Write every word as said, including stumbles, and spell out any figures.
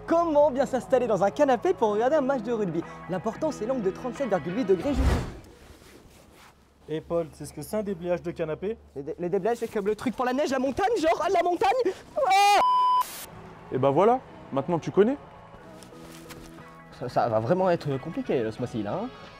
Comment bien s'installer dans un canapé pour regarder un match de rugby? L'important c'est l'angle de trente-sept virgule huit degrés juste. Et Paul, c'est ce que c'est un déblayage de canapé? Les, dé les déblayages, c'est comme le truc pour la neige, la montagne, genre ah, la montagne. Et bah voilà, maintenant tu connais. ça, ça va vraiment être compliqué ce mois-ci là. Hein.